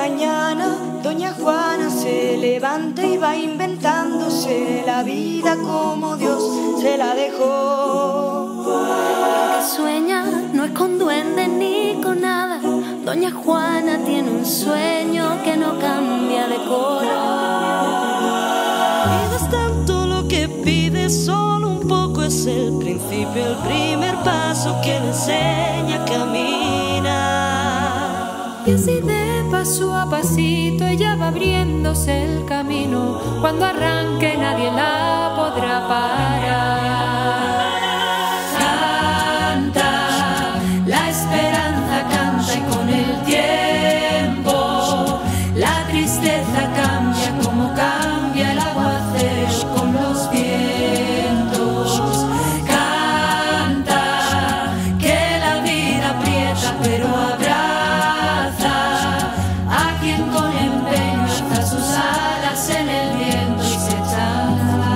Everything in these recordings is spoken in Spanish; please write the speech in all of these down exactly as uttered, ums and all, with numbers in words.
mañana doña Juana se levanta y va inventándose la vida como Dios se la dejó. Lo que sueña no es con duendes ni con nada. Doña Juana tiene un sueño que no cambia de color. Y es tanto lo que pide, solo un poco es el principio, el primer paso que le enseña a caminar. Y así de paso a pasito ella va abriéndose el camino. Cuando arranque nadie la podrá parar. Canta, la esperanza canta y con el tiempo la tristeza cambia como cambia el aguacero con los vientos. Canta, que la vida aprieta pero abraza a quien con empeño alza sus alas en el viento y se echa.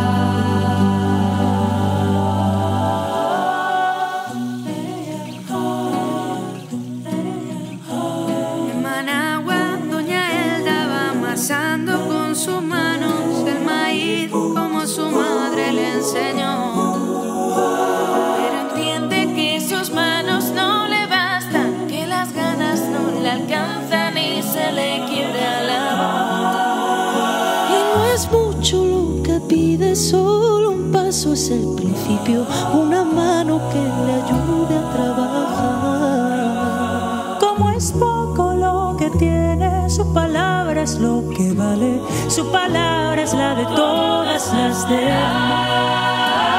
En Managua doña Elda va amasando con sus manos el maíz como su madre le enseñó. Pero entiende que sus manos no le bastan, que las ganas no le alcanzan y se le quiebra la voz. Y no es mucho lo que pide, solo un paso es el principio, una mano que le ayude a trabajar. Como es poco lo que tiene, su palabra es lo que vale, su palabra es la de todas las demás.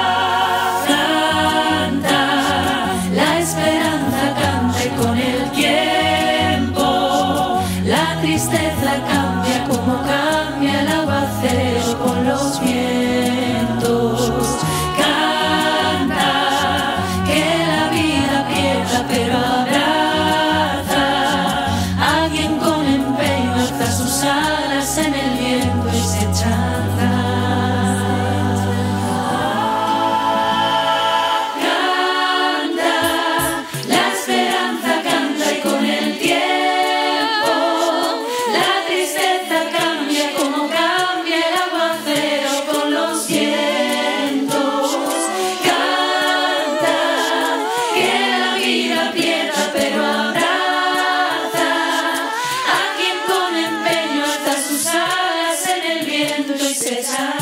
Canta, la esperanza canta y con el tiempo la tristeza cambia como cambia el aguacero con los vientos. Canta, que la vida aprieta pero abraza a quien con empeño alza sus alas en el viento y se echa. Sus alas en el viento y se echa.